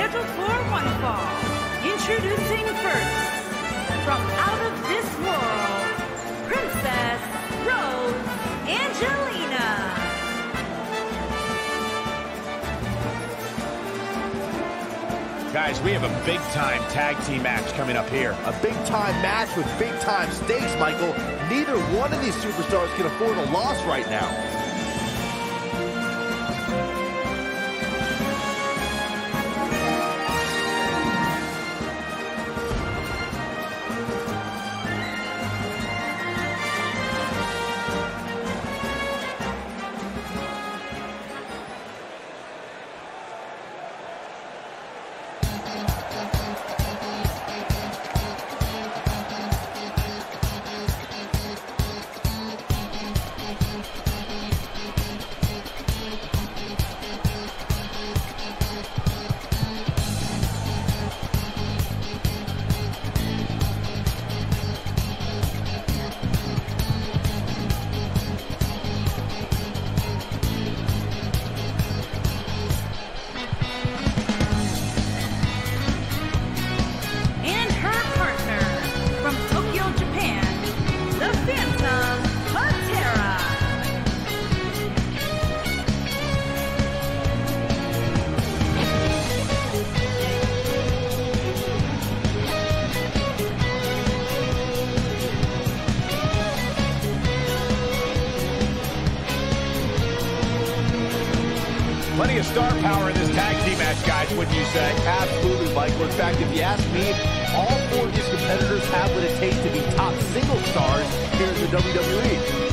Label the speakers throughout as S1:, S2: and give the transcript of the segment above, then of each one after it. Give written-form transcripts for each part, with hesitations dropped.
S1: scheduled for one fall. Introducing first, from out of this world, Princess Rose Angelina.
S2: Guys, we have a big-time tag team match coming up here.
S3: A big-time match with big-time stakes, Michael. Neither one of these superstars can afford a loss right now.
S2: Plenty of star power in this tag team match, guys, wouldn't you say?
S3: Absolutely, Michael. In fact, if you ask me, all four of these competitors have what it takes to be top single stars here in the WWE.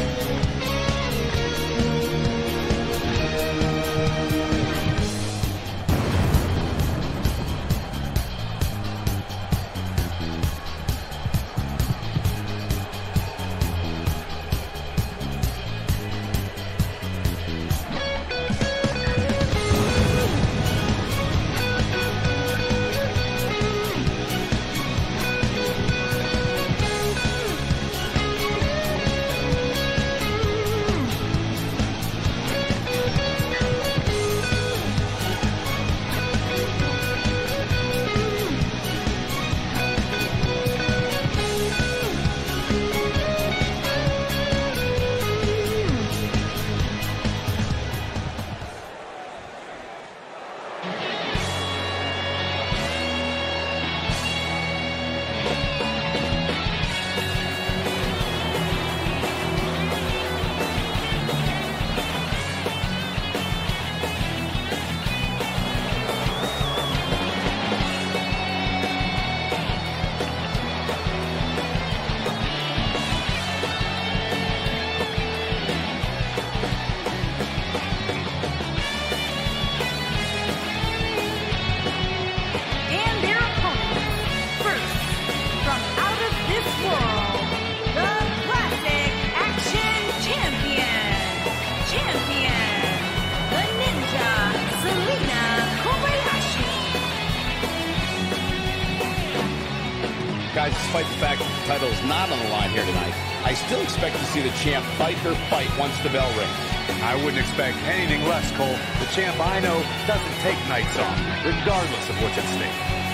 S2: Guys, despite the fact that the title is not on the line here tonight, I still expect to see the champ fight her fight once the bell rings.
S4: I wouldn't expect anything less, Cole. The champ I know doesn't take nights off, regardless of what's at stake.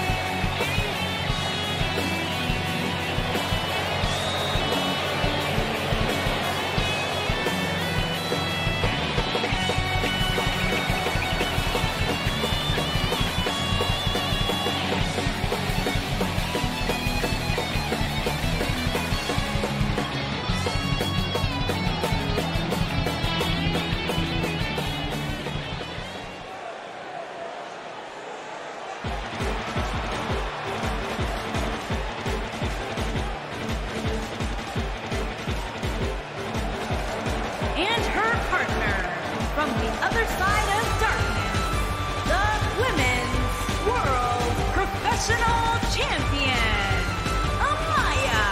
S1: From the other side of darkness, the Women's World Professional Champion, Amaya.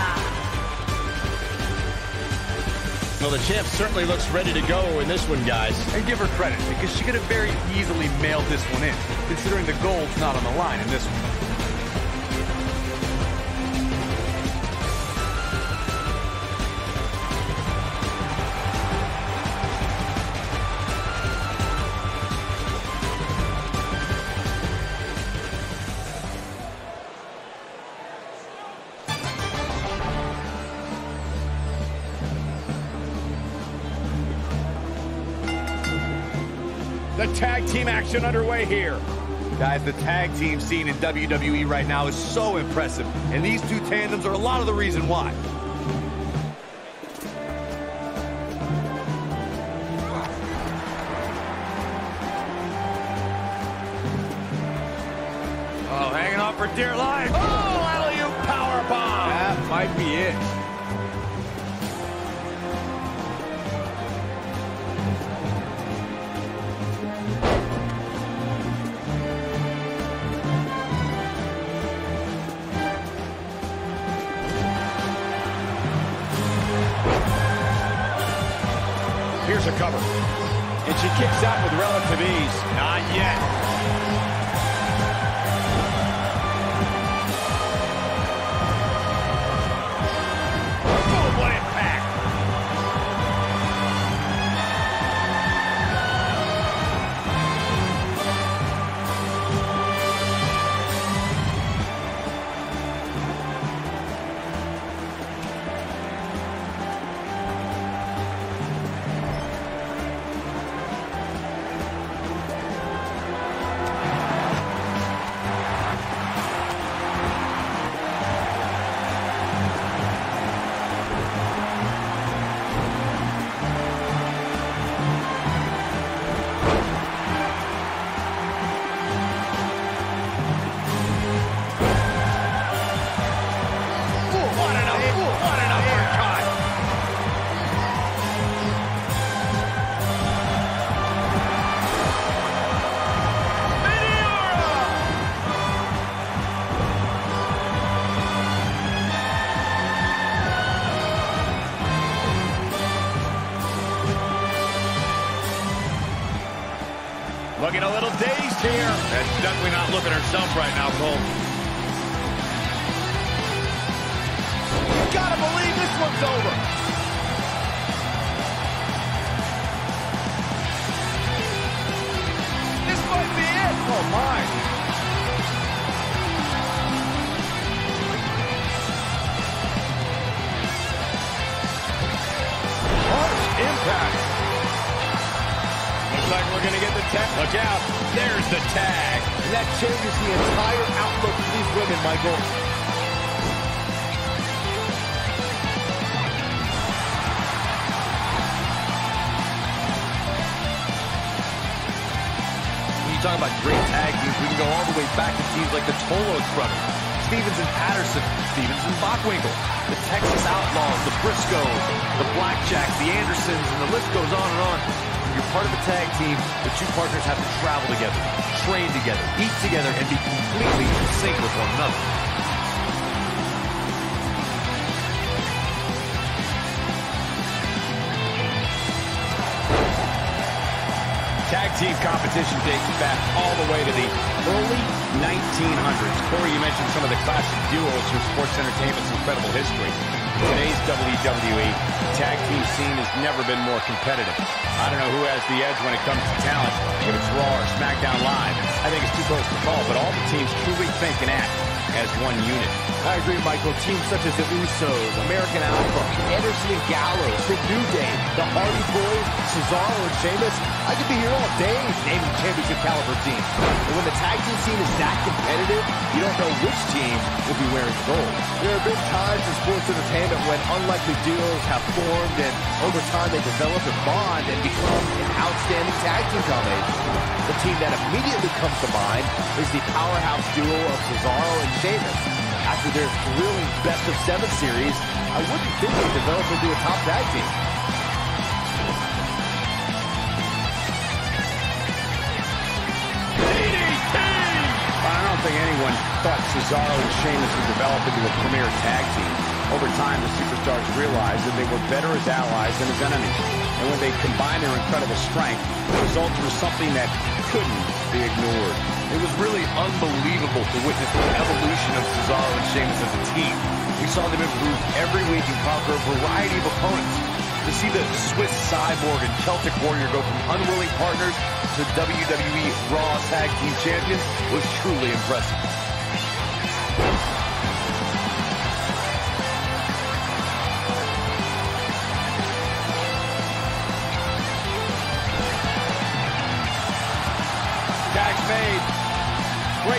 S2: Well, the champ certainly looks ready to go in this one, guys.
S4: And give her credit, because she could have very easily mailed this one in, considering the gold's not on the line in this one.
S2: The tag team action underway here.
S4: Guys, the tag team scene in WWE right now is so impressive, and these two tandems are a lot of the reason why.
S2: Oh, hanging on for dear life. Oh, alley-oop powerbomb.
S3: That might be it.
S2: Here's a cover. And she kicks out with relative ease. Not yet. Boom, what impact. Looking a little dazed here.
S4: That's definitely not looking herself right now, Cole.
S3: Gotta believe this one's over. This might be it. Oh, my.
S2: Harsh impact. Looks like we're going to get the tag. Look out. There's the tag.
S3: And that changes the entire outlook for these women, Michael.
S4: When you talk about great tag teams, we can go all the way back to teams like the Tolos brothers, Stevens and Patterson, Stevens and Bockwinkel, the Texas Outlaws, the Briscoes, the Blackjacks, the Andersons, and the list goes on and on. When you're part of a tag team, the two partners have to travel together, train together, eat together, and be completely in sync with one another.
S2: Tag team competition dates back all the way to the early 1900s. Corey, you mentioned some of the classic duos from sports entertainment's incredible history. Today's WWE tag team scene has never been more competitive. I don't know who has the edge when it comes to talent, if it's Raw or SmackDown Live. I think it's too close to call, but all the teams truly think and act as one unit.
S3: I agree, Michael. Teams such as the Usos, American Alpha, Anderson and Gallows, The New Day, the Hardy Boys, Cesaro and Sheamus. I could be here all day naming championship caliber teams. But when the tag team scene is that competitive, you don't know which team will be wearing gold. There have been times in sports entertainment when unlikely duos have formed and over time they develop a bond and become an outstanding tag team combination. The team that immediately comes to mind is the powerhouse duo of Cesaro and Sheamus. After their thrilling best-of-7 series, I wouldn't think they'd develop into a top tag team.
S2: I don't think anyone thought Cesaro and Sheamus would develop into a premier tag team. Over time, the superstars realized that they were better as allies than as enemies. And when they combined their incredible strength, the result was something that couldn't be ignored.
S4: It was really unbelievable to witness the evolution of Cesaro and Sheamus as a team. We saw them improve every week and conquer a variety of opponents. To see the Swiss Cyborg and Celtic Warrior go from unwilling partners to WWE Raw Tag Team Champions was truly impressive.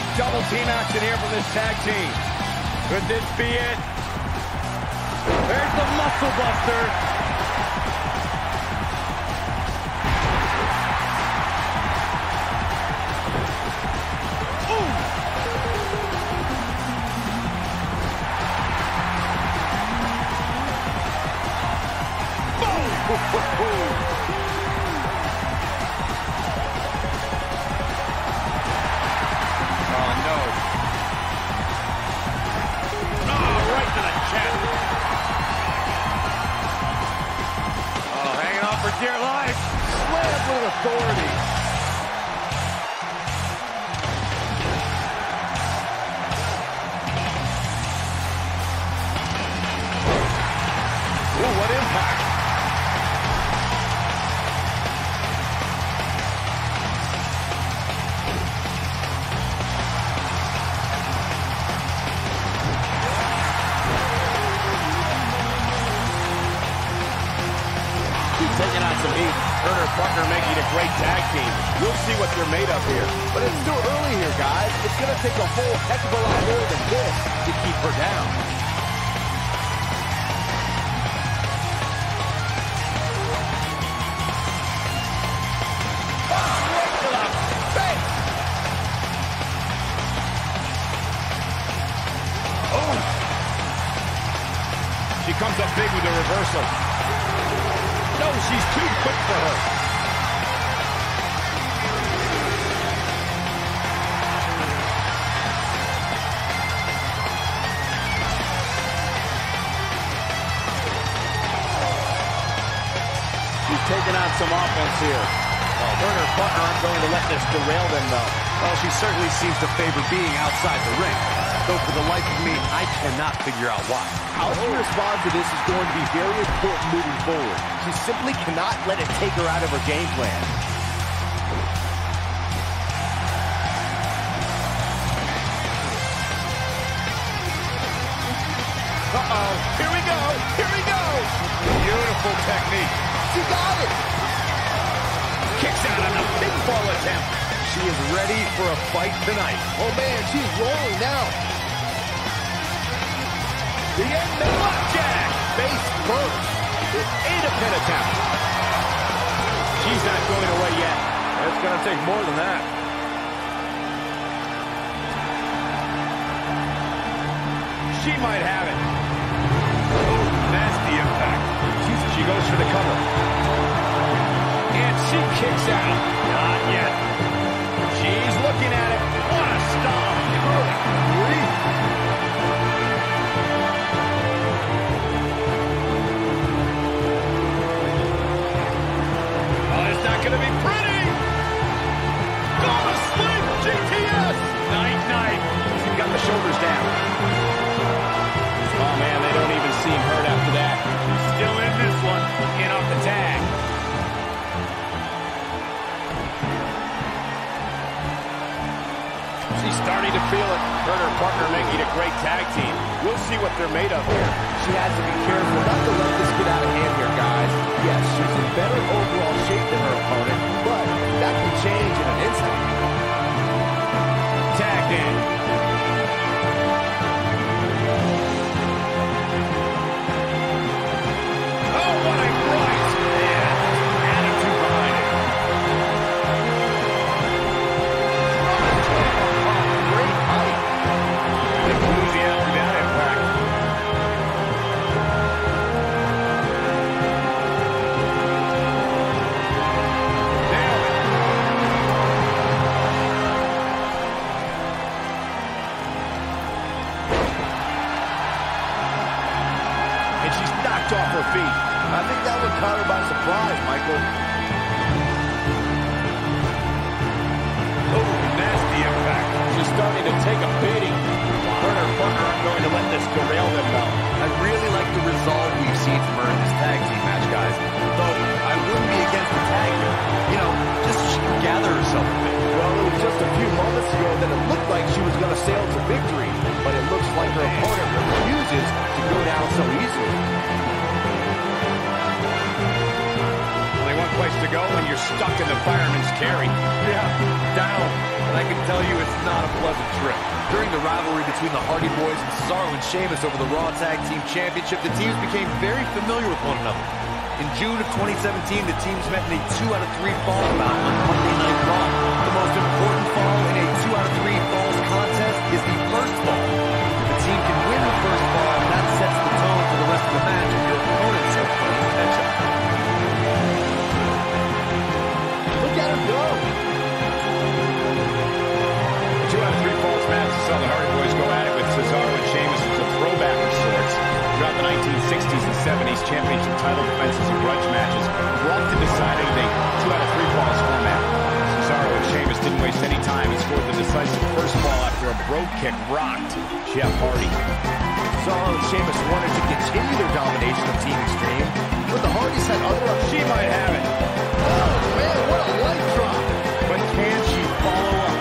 S2: dramatic double team action here from this tag team. Could this be it? There's the muscle buster.
S4: For dear life.
S3: Slammed with authority.
S2: Ooh, what impact.
S3: Taking on some heat.
S2: Turner partner making a great tag team. We'll see what they're made of here.
S3: But it's still early here, guys. It's going to take a whole heck of a lot more than this to keep her down.
S2: Right to the face. Oh. She comes up big with a reversal. No, she's too quick for her.
S3: She's taking on some offense here. Turner partner aren't going to let this derail them, though.
S4: Well, she certainly seems to favor being outside the ring. Though for the life of me, I cannot figure out why.
S3: How she responds to this is going to be very important moving forward. She simply cannot let it take her out of her game plan.
S2: Uh-oh. Here we go. Here we go. Beautiful technique.
S3: She got it.
S2: Kicks out on a big fall attempt.
S4: She is ready for a fight tonight.
S3: Oh, man, she's rolling now.
S2: The end of blackjack.
S3: Face first.
S2: It ain't a pin attempt. She's not going away yet.
S4: It's going to take more than that.
S2: She might have it. Oh, nasty impact. She goes for the cover. And she kicks out. Not yet. She's looking at it. What a stomp. Good grief. Oh, it's not going to be pretty. Go to sleep, GTS. Night-night. She's got the shoulders down. Oh, man, they don't even seem hurt after that. She's still in this one. In off the tag. She's starting to feel it. Her and her partner making a great tag team. We'll see what they're made of here.
S3: She has to be careful not to let this get out of hand here, guys. Yes, she's in better overall shape than her opponent, but that can change in an instant.
S2: Tagged in. Oh, what a right! Yeah, attitude behind it.
S3: Great height.
S2: They blew the alley with that impact. Nailed it. And she's knocked off her feet.
S3: I think that one caught her by surprise, Michael.
S2: Oh, nasty impact. She's starting to take a beating. Her and her partner aren't going to let this derail them, though.
S4: I really like the resolve we've seen from her in this tag team match, guys. Though I wouldn't be against the tag here. You know, just so she can gather herself a bit.
S3: Well, it was just a few moments ago that it looked like she was going to sail to victory, but it looks like her opponent refuses to go down so easily.
S2: Only one place to go when you're stuck in the fireman's carry.
S3: Yeah, down.
S4: and I can tell you it's not a pleasant trip. During the rivalry between the Hardy Boys and Cesaro and Sheamus over the Raw Tag Team Championship, the teams became very familiar with one another. In June of 2017, the teams met in a 2-out-of-3 falls bout on Monday Night Raw. The most important fall in a 2-out-of-3 falls contest is the first fall. If the team can win the first fall, that sets the tone for the rest of the match if your opponents are playing catch up.
S3: Look at him go!
S2: The 2-out-of-3 falls match saw the Hardy Boys go at it with Cesaro and Sheamus as a throwback of sorts. Throughout the 1960s and 70s, championship title defenses and grudge matches were often decided in a 2-out-of-3 falls format. Cesaro and Sheamus didn't waste any time and scored the decisive first fall after a brogue kick rocked Jeff Hardy.
S3: Cesaro and Sheamus wanted to continue their domination of Team Extreme, but the Hardys had other options.
S2: She might have it.
S3: Oh, man, what a light drop!
S2: But can she follow up?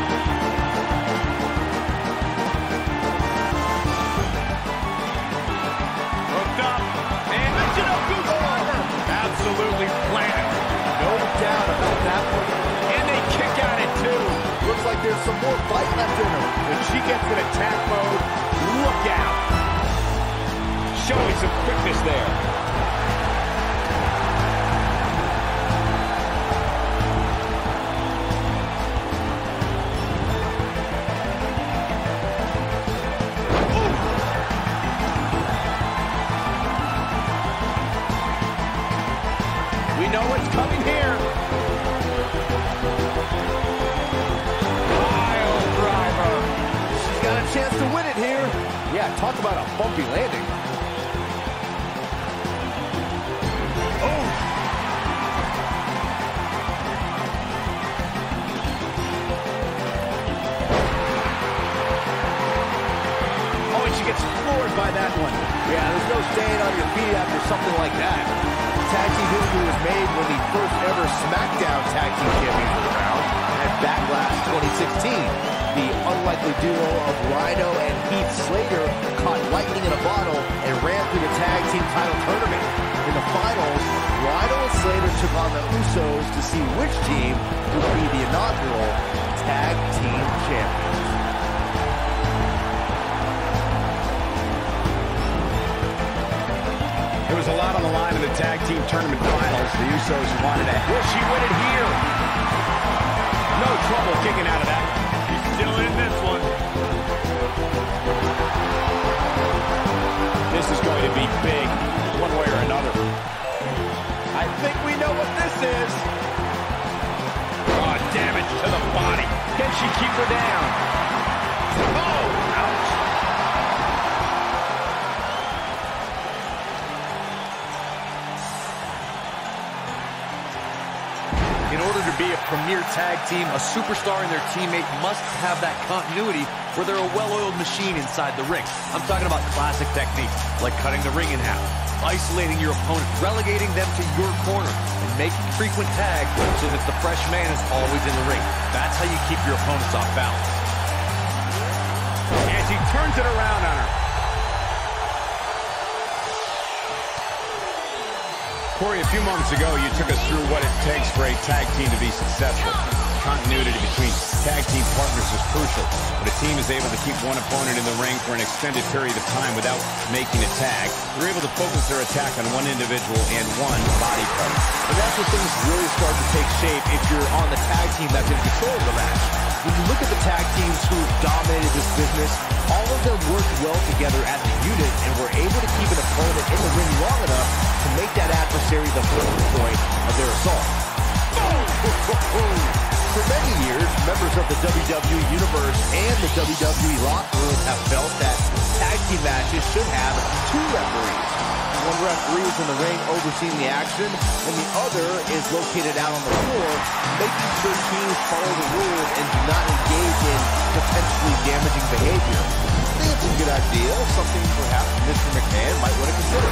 S2: Hooked up. And Michinoku Driver. Absolutely planted.
S3: No doubt about that one.
S2: And they kick out it too.
S3: Looks like there's some more fight left in her.
S2: When she gets in attack mode, look out. Showing some quickness there. We know what's coming here. Pile driver.
S3: She's got a chance to win it here. Yeah, talk about a bumpy landing.
S2: Oh, and she gets floored by that one.
S3: Yeah, there's no staying on your feet after something like that. Tag team history was made when the first ever SmackDown Tag Team Champions were crowned at Backlash 2016. The unlikely duo of Rhino and Heath Slater caught lightning in a bottle and ran through the tag team title tournament. In the finals, Rhino and Slater took on the Usos to see which team would be the inaugural Tag Team Champions.
S2: There was a lot on the line in the tag team tournament finals. The Usos wanted to... Will she win it here? No trouble kicking out of that. She's still in this one. This is going to be big, one way or another. I think we know what this is. Oh, damage to the body. Can she keep her down? Oh, ouch.
S4: In order to be a premier tag team, a superstar and their teammate must have that continuity where they're a well-oiled machine inside the ring. I'm talking about classic techniques like cutting the ring in half, isolating your opponent, relegating them to your corner, and making frequent tags so that the fresh man is always in the ring. That's how you keep your opponents off balance.
S2: And she turns it around on her. Corey, a few moments ago, you took us through what it takes for a tag team to be successful. Continuity between tag team partners is crucial. But a team is able to keep one opponent in the ring for an extended period of time without making a tag. They're able to focus their attack on one individual and one body part.
S3: And that's when things really start to take shape if you're on the tag team that's in control of the match. When you look at the tag teams who dominated this business, all of them worked well together as a unit and were able to keep an opponent in the ring long enough to make that adversary the focal point of their assault. For many years, members of the WWE Universe and the WWE locker room have felt that tag team matches should have two referees. One referee is in the ring overseeing the action, and the other is located out on the floor, making sure teams follow the rules and do not engage in potentially damaging behavior. I think it's a good idea, something perhaps Mr. McMahon might want to consider.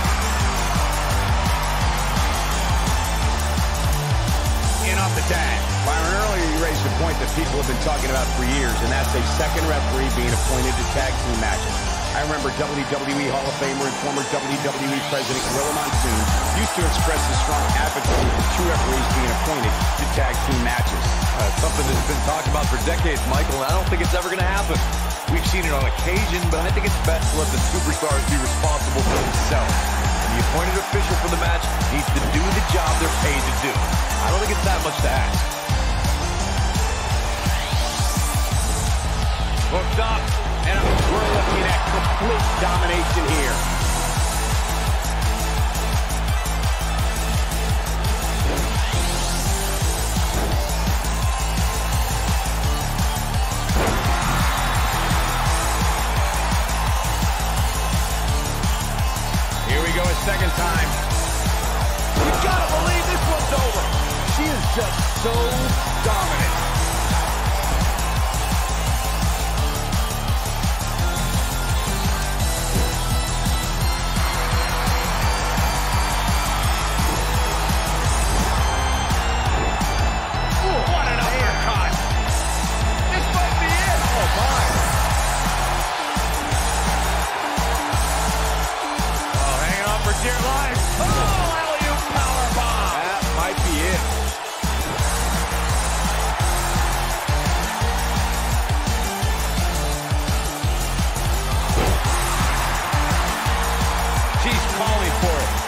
S2: In off the tag. Byron, earlier you raised a point that people have been talking about for years, and that's a second referee being appointed to tag team matches. I remember WWE Hall of Famer and former WWE President Gorilla Monsoon used to express his strong advocacy for two referees being appointed to tag team matches.
S4: Something that's been talked about for decades, Michael, and I don't think it's ever going to happen. We've seen it on occasion, but I think it's best to let the superstars be responsible for themselves. And the appointed official for the match needs to do the job they're paid to do. I don't think it's that much to ask.
S2: Hooked up, and we're looking at complete domination here. Here we go a second time.
S3: You gotta believe this one's over. She is just so dominant.
S2: Dear life. Oh, alley-oop powerbomb.
S3: That might be it.
S2: She's calling for it.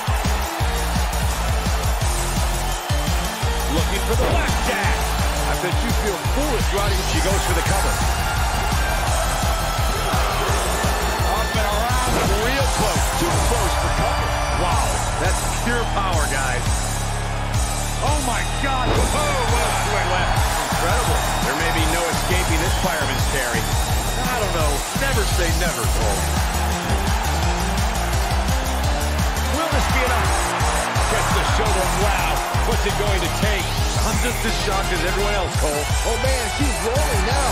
S2: Looking for the blackjack.
S3: I bet you feel foolish, Roddy.
S2: She goes for the cover. Up and around, real close. Too close for cover. Wow, that's pure power, guys. Oh, my God. Oh, what a swing left. Incredible. There may be no escaping this fireman's carry.
S4: I don't know. Never say never, Cole.
S2: Will this be enough? Gets the shoulder. Wow, what's it going to take?
S4: I'm just as shocked as everyone else, Cole.
S3: Oh, man, she's rolling now.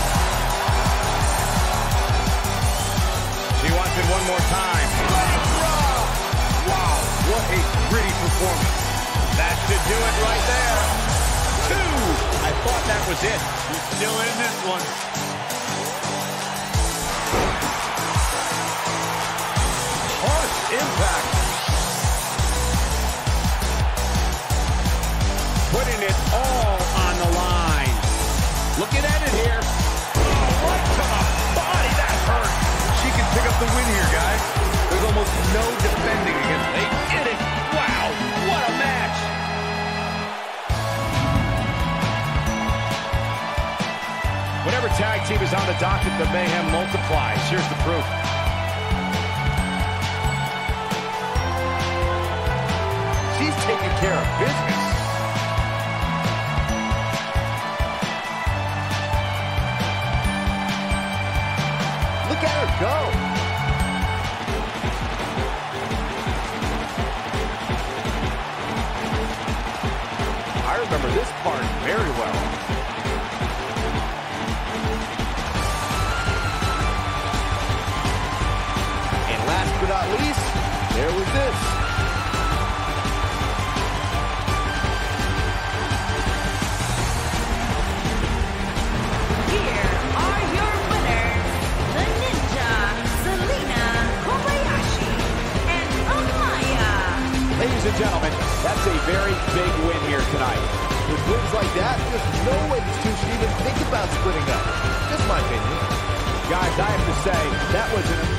S2: She wants it one more time. Wow, what a gritty performance. That should do it right there. 2. I thought that was it. She's still in this one.
S3: Harsh impact.
S2: Putting it all on the line. Looking at it here. Oh, right to the body. That hurt.
S4: She can pick up the win here, guys. There's almost no defending against.
S2: They did it. Wow, what a match. Whatever tag team is on the docket, the mayhem multiplies. Here's the proof.
S3: She's taking care of business. Look at her go. I remember this part very well. And last but not least, there was this.
S1: Here are your winners, the Ninja, Zelina Kobayashi, and Amaya.
S3: Ladies and gentlemen, that's a very big win here tonight. With wins like that, there's no way these two should even think about splitting up. Just my opinion. Guys, I have to say, that was an